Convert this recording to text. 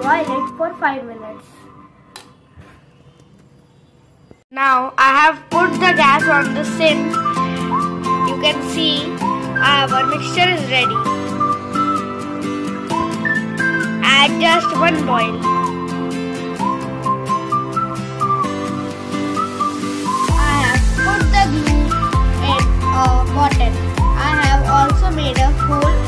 boil it for 5 minutes. Now I have put the gas on the sink. You can see our mixture is ready. Add just one boil. I have put the glue in a bottle. I have also made a hole